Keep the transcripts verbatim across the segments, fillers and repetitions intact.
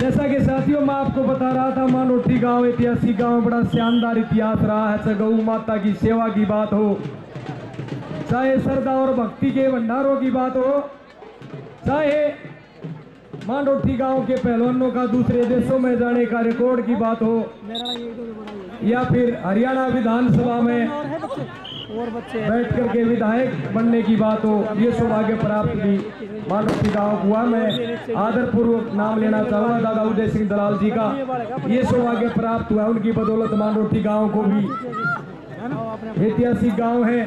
जैसा कि साथियों मैं आपको बता रहा था, मानोठी गांव ऐतिहासिक गांव, बड़ा शानदार इतिहास रहा है। चाहे गौ माता की सेवा की बात हो, चाहे श्रद्धा और भक्ति के भंडारों की बात हो, चाहे मानोठी गांव के पहलवानों का दूसरे देशों में जाने का रिकॉर्ड की बात हो, या फिर हरियाणा विधानसभा में बैठ करके विधायक बनने की बात हो, ये सौभाग्य प्राप्त भी मानोठी गांव को हुआ। मैं आदरपूर्वक नाम लेना चाहूँगा दादा उदय सिंह दलाल जी का, ये सौभाग्य प्राप्त हुआ। उनकी बदौलत मानोठी गांव को भी ऐतिहासिक गांव है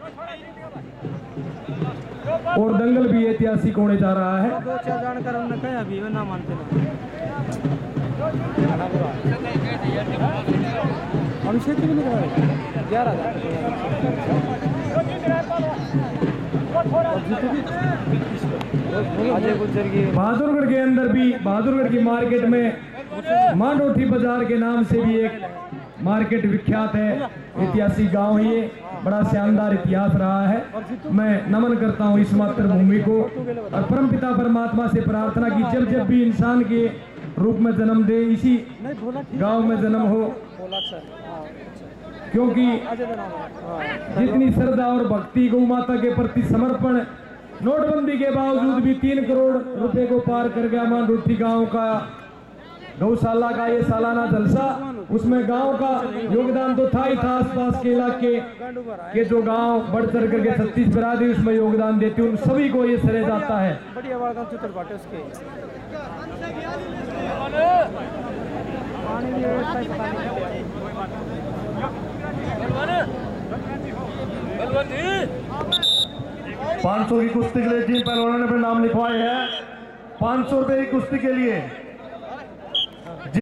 और दंगल भी ऐतिहासिक होने जा रहा है। बहादुरगढ़ के अंदर भी, बहादुरगढ़ की मार्केट में मानोठी बाजार के नाम से भी एक मार्केट विख्यात है। ऐतिहासिक गांव है ये, बड़ा शानदार इतिहास रहा है। मैं नमन करता हूँ इस मातृभूमि को और परमपिता परमात्मा से प्रार्थना की जब जब भी इंसान के रूप में जन्म दे, इसी गांव में जन्म हो, क्योंकि जितनी श्रद्धा और भक्ति गौ माता के प्रति समर्पण नोटबंदी के बावजूद भी तीन करोड़ रुपए को पार कर गया मानोठी गांव का गौशाला का ये सालाना जलसा। उसमें गांव का योगदान तो था ही था, आसपास के इलाके के जो गांव बढ़ चढ़ करके छत्तीस बिरादरी उसमें योगदान देती, उन सभी को ये श्रेय जाता है। पाँच सौ की कुश्ती के लिए जिन पहलवानों ने अपने नाम लिखवाए हैं, पाँच सौ रुपए की कुश्ती के लिए